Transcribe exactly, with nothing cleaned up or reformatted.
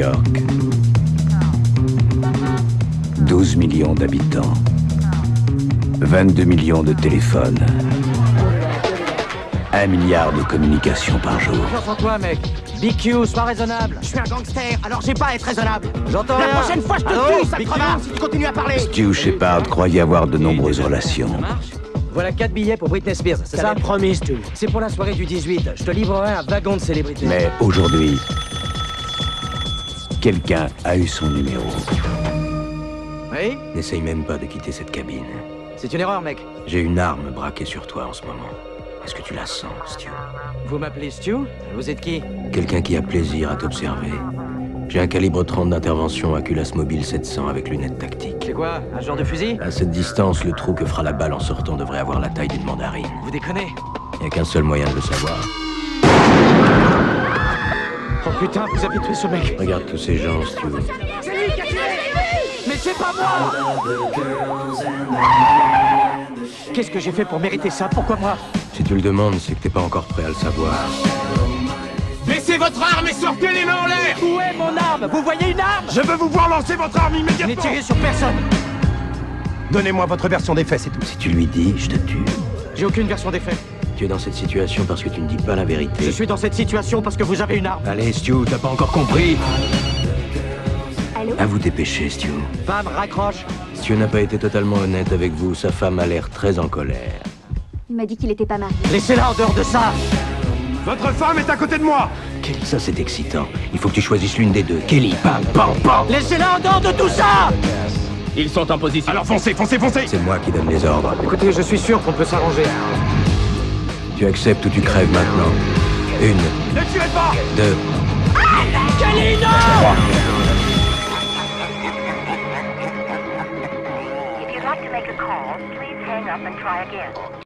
York. douze millions d'habitants. vingt-deux millions de téléphones. un milliard de communications par jour. Confiance en toi, mec. B Q, sois raisonnable. Je suis un gangster, alors j'ai pas à être raisonnable. J'entends La rien. prochaine fois, je te Allô, tue, ça B Q? crevard, si tu continues à parler. Stu Shepard croyait avoir de nombreuses relations. Ça marche? Voilà quatre billets pour Britney Spears, c'est ça? promis, Stu. C'est pour la soirée du dix-huit. Je te livrerai un wagon de célébrités. Mais aujourd'hui, quelqu'un a eu son numéro. Oui? N'essaye même pas de quitter cette cabine. C'est une erreur, mec. J'ai une arme braquée sur toi en ce moment. Est-ce que tu la sens, Stu? Vous m'appelez Stu? Vous êtes qui? Quelqu'un qui a plaisir à t'observer. J'ai un calibre trente d'intervention à culasse mobile sept cents avec lunettes tactiques. C'est quoi? Un genre de fusil? À cette distance, le trou que fera la balle en sortant devrait avoir la taille d'une mandarine. Vous déconnez? Il n'y a qu'un seul moyen de le savoir. Oh putain, vous avez tué ce mec. Regarde tous ces gens, Stu. C'est lui qui a tué. Mais c'est pas moi. Qu'est-ce que j'ai fait pour mériter ça? Pourquoi moi? Si tu le demandes, c'est que t'es pas encore prêt à le savoir. Baissez votre arme et sortez les mains en l'air. Où est mon arme? Vous voyez une arme? Je veux vous voir lancer votre arme Je n'ai immédiatement. tiré sur personne. Donnez-moi votre version des faits, c'est tout. Si tu lui dis, je te tue. J'ai aucune version des faits. Tu es dans cette situation parce que tu ne dis pas la vérité. Je suis dans cette situation parce que vous avez une arme. Allez, Stu, t'as pas encore compris? Allô? À vous dépêcher, Stu. Femme, raccroche. Stu n'a pas été totalement honnête avec vous. Sa femme a l'air très en colère. Il m'a dit qu'il était pas marié. Laissez-la en dehors de ça. Votre femme est à côté de moi. Kelly, ça c'est excitant. Il faut que tu choisisses l'une des deux. Kelly, bam, bam, bam. Laissez-la en dehors de tout ça. Ils sont en position. Alors foncez, foncez, foncez. C'est moi qui donne les ordres. Écoutez, je suis sûr qu'on peut s'arranger. Tu acceptes ou tu crèves maintenant. Une, Ne tuez pas. deux, Kelly, non! trois. If you'd like to make a call, please hang up and try again.